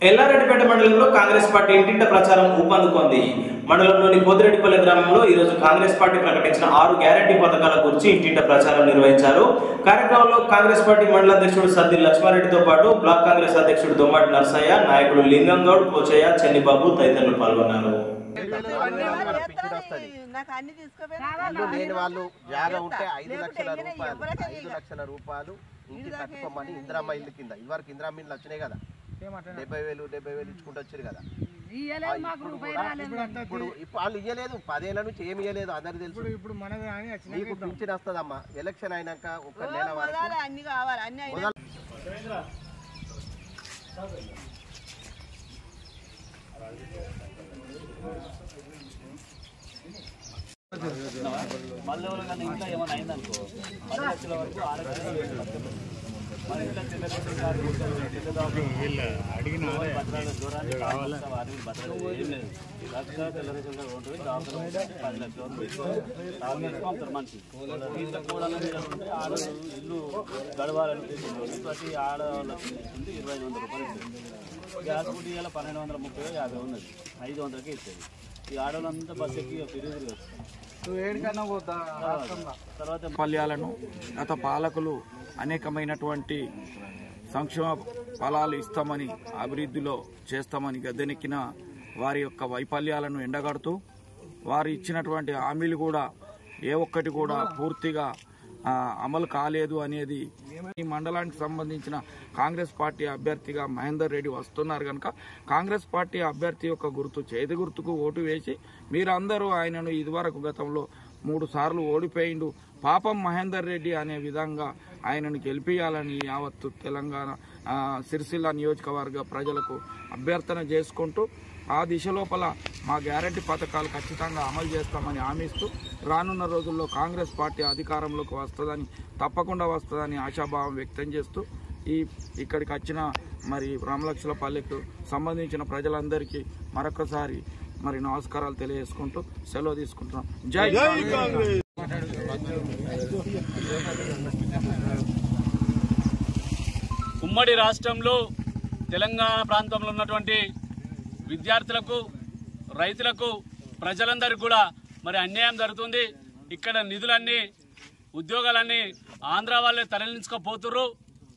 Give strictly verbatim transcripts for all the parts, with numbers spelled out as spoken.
ఎల్లారెడ్డిపేట మండలంలో కాంగ్రెస్ పార్టీ ఇంటింట ప్రచారం ఊపందుకుంది. మండలంలోని పోతిరెడ్డిపల్లి గ్రామంలో ఈ రోజు కాంగ్రెస్ పార్టీ ప్రకటించిన ఆరు గ్యారంటీ పథకాల గురించి ఇంటింట ప్రచారం నిర్వహించారు. కార్యక్రమంలో కాంగ్రెస్ పార్టీ మండల అధ్యక్షుడు సద్ది లక్ష్మారెడ్డితో పాటు బ్లాక్ కాంగ్రెస్ అధ్యక్షుడు దొమ్మటి నర్సయ్య, నాయకులు లింగంగౌడ్, పోచయ్య, చెన్నిబాబు తదితరులు పాల్గొన్నారు. డెబ్బై వేలు డెబ్బై వేలు ఇచ్చుకుంటూ వచ్చారు కదా. ఇప్పుడు వాళ్ళు ఇయ్యలేదు, పదేళ్ల నుంచి ఏమి ఇయ్యలేదు, అందరికి తెలుసు. ఇప్పుడు నీకు పింఛన్ వస్తుందమ్మా ఎలక్షన్ అయినాక ఒక నెల వరకు. మళ్ళీ ఇంకా ఏమైనా అయిందనుకో పది లక్షల వరకు ఆరోగ్యం మన ఇంట్లో అడిగిన దూరాన్ని ఏం లేదు. లక్ష తెల్ల రేషన్ కార్డు ఉంటుంది, డాక్టర్ పది లక్షల వరకు వేసుకుంటారు మనిషి. ఇంట్లో కూడా ఆడ ఇల్లు గడవాలని ప్రతి ఆడవాళ్ళకి తీసుకుంటే ఇరవై ఐదు వందల రూపాయలు ఇస్తుంది. గ్యాస్ కూడా ఇవాళ పన్నెండు వందల ముప్పై యాభై ఉన్నది, ఐదు వందలకే ఇస్తుంది. ఈ ఆడవాళ్ళంతా బస్ ఎక్కి తిరిగి వస్తుంది. పల్యాలను గత పాలకులు అనేకమైనటువంటి సంక్షేమ ఫలాలు ఇస్తామని, అభివృద్ధిలో చేస్తామని గద్దెనెక్కిన వారి యొక్క వైఫల్యాలను ఎండగడుతూ వారు ఇచ్చినటువంటి హామీలు కూడా ఏ ఒక్కటి కూడా పూర్తిగా అమలు కాలేదు అనేది ఈ మండలానికి సంబంధించిన కాంగ్రెస్ పార్టీ అభ్యర్థిగా మహేందర్ రెడ్డి వస్తున్నారు కనుక కాంగ్రెస్ పార్టీ అభ్యర్థి యొక్క గుర్తు చేతి గుర్తుకు ఓటు వేసి మీరందరూ ఆయనను ఇదివరకు గతంలో మూడు సార్లు ఓడిపోయిండు, పాపం మహేందర్ రెడ్డి అనే విధంగా ఆయనను గెలిపించాలని యావత్తు తెలంగాణ సిరిసిల్ల నియోజకవర్గ ప్రజలకు అభ్యర్థన చేసుకుంటూ ఆ దిశ లోపల మా గ్యారంటీ పథకాలు ఖచ్చితంగా అమలు చేస్తామని హామీస్తూ రానున్న రోజుల్లో కాంగ్రెస్ పార్టీ అధికారంలోకి వస్తుందని, తప్పకుండా వస్తుందని ఆశాభావం వ్యక్తం చేస్తూ ఈ ఇక్కడికి వచ్చిన మరి రామలక్ష్మపల్లికి సంబంధించిన ప్రజలందరికీ మరొకసారి మరి నమస్కారాలు తెలియజేసుకుంటూ సెలవు తీసుకుంటున్నాం. జై కాంగ్రెస్. ఉమ్మడి రాష్ట్రంలో తెలంగాణ ప్రాంతంలో ఉన్నటువంటి విద్యార్థులకు, రైతులకు, ప్రజలందరికీ కూడా మరి అన్యాయం జరుగుతుంది. ఇక్కడ నిధులన్నీ, ఉద్యోగాలన్నీ ఆంధ్ర వాళ్ళే తరలించుకపోతుర్రు.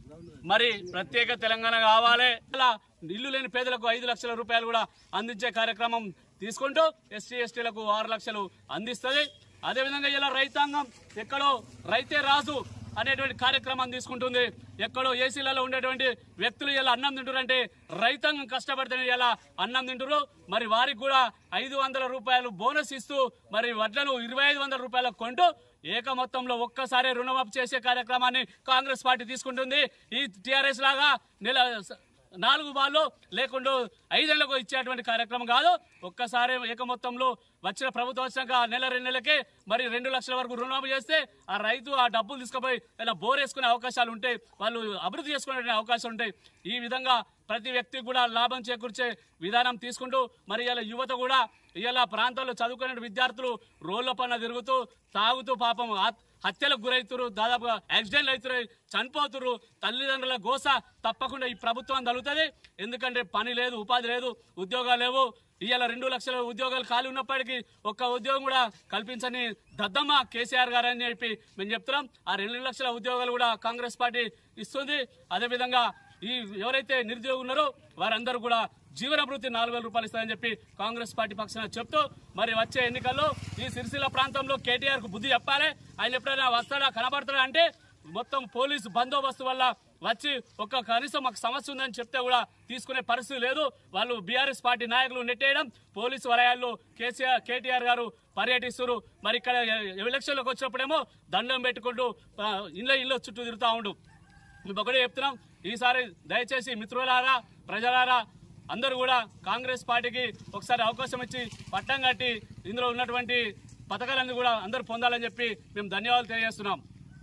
మరి ప్రత్యేక తెలంగాణ కావాలి, అలా ఇల్లు లేని పేదలకు ఐదు లక్షల రూపాయలు కూడా అందించే కార్యక్రమం తీసుకుంటూ ఎస్టీ ఎస్టీలకు ఆరు లక్షలు అందిస్తుంది. అదేవిధంగా ఇలా రైతాంగం ఎక్కడో రైతే రాజు అనేటువంటి కార్యక్రమం తీసుకుంటుంది. ఎక్కడో ఏసీలలో ఉండేటువంటి వ్యక్తులు ఇలా అన్నం తింటారంటే రైతాంగం కష్టపడితే ఇలా అన్నం తింటారు. మరి వారికి కూడా ఐదు వందల రూపాయలు బోనస్ ఇస్తూ మరి వడ్లను ఇరవై ఐదు వందల రూపాయలకు కొంటూ ఏక మొత్తంలో ఒక్కసారి రుణమాఫీ చేసే కార్యక్రమాన్ని కాంగ్రెస్ పార్టీ తీసుకుంటుంది. ఈ టీఆర్ఎస్ లాగా నెల నాలుగు బాల్లో లేకుండా ఐదేళ్లకు ఇచ్చేటువంటి కార్యక్రమం కాదు. ఒక్కసారి ఏక మొత్తంలో వచ్చిన ప్రభుత్వం వచ్చినాక నెల రెండు నెలలకే మరి రెండు లక్షల వరకు రుణమాఫీ చేస్తే ఆ రైతు ఆ డబ్బులు తీసుకుపోయి ఇలా బోర్ వేసుకునే అవకాశాలు ఉంటాయి, వాళ్ళు అభివృద్ధి చేసుకునే అవకాశం ఉంటాయి. ఈ విధంగా ప్రతి వ్యక్తికి కూడా లాభం చేకూర్చే విధానం తీసుకుంటూ మరి ఇలా యువత కూడా ఇలా ప్రాంతాల్లో చదువుకునే విద్యార్థులు రోడ్ల పైన తిరుగుతూ తాగుతూ పాపం హత్యలకు గురవుతురు, దాదాపుగా యాక్సిడెంట్లు అవుతున్నారు, చనిపోతున్నారు. తల్లిదండ్రుల గోస తప్పకుండా ఈ ప్రభుత్వం తగులుతుంది. ఎందుకంటే పని లేదు, ఉపాధి లేదు, ఉద్యోగాలు లేవు. ఇవాళ రెండు లక్షల ఉద్యోగాలు ఖాళీ ఉన్నప్పటికీ ఒక్క ఉద్యోగం కూడా కల్పించని దద్దమ్మ కేసీఆర్ గారు అని చెప్పి మేము చెప్తున్నాం. ఆ రెండు లక్షల ఉద్యోగాలు కూడా కాంగ్రెస్ పార్టీ ఇస్తుంది. అదేవిధంగా ఈ ఎవరైతే నిరుద్యోగులు ఉన్నారో వారందరూ కూడా జీవనభృతి నాలుగు వేల రూపాయలు ఇస్తారని చెప్పి కాంగ్రెస్ పార్టీ పక్షాన చెప్తూ మరి వచ్చే ఎన్నికల్లో ఈ సిరిసిల్ల ప్రాంతంలో కేటీఆర్ కు బుద్ధి చెప్పాలి. ఆయన ఎప్పుడైనా వస్తాడా కనబడతాడా అంటే మొత్తం పోలీసు బందోబస్తు వల్ల వచ్చి ఒక కనీసం మాకు సమస్య ఉందని చెప్తే కూడా తీసుకునే పరిస్థితి లేదు. వాళ్ళు బీఆర్ఎస్ పార్టీ నాయకులు నెట్టేయడం, పోలీసు వలయాల్లో కేసీఆర్ కేటీఆర్ గారు పర్యటిస్తున్నారు. మరి ఇక్కడ ఎలక్షన్లోకి వచ్చినప్పుడేమో దండం పెట్టుకుంటూ ఇళ్ళ ఇళ్ళ చుట్టూ తిరుగుతూ ఉండు. మేము ఒకటే చెప్తున్నాం, ఈసారి దయచేసి మిత్రులారా, ప్రజలారా అందరూ కూడా కాంగ్రెస్ పార్టీకి ఒకసారి అవకాశం ఇచ్చి పట్టం కట్టి ఇందులో ఉన్నటువంటి పథకాలన్నీ కూడా అందరూ పొందాలని చెప్పి మేము ధన్యవాదాలు తెలియజేస్తున్నాం.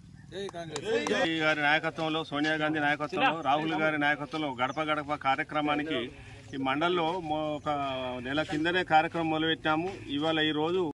గారి నాయకత్వంలో, సోనియా గాంధీ నాయకత్వంలో, రాహుల్ గారి నాయకత్వంలో గడప గడప కార్యక్రమానికి ఈ మండల్లో ఒక నెల కిందనే కార్యక్రమం మొదలుపెట్టాము. ఇవాళ ఈ రోజు